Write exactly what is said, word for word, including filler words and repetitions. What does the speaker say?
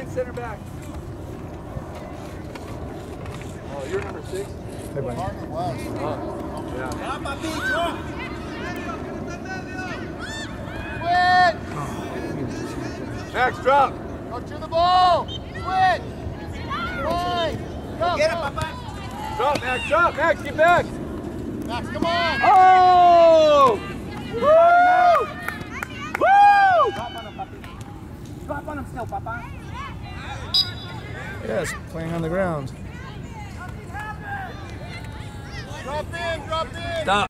playing center back. Oh, you're number six? Hey, buddy. Oh, yeah. Switch! Max, drop! Go to the ball! Switch! Fine! Go, Get it, go. Papa! Drop, Max, drop! Max, get back! Max, come on! Oh! Woo! Woo! Drop on him, Papi. Drop on him still, Papa. Yes, playing on the ground. Drop in, drop in! Stop.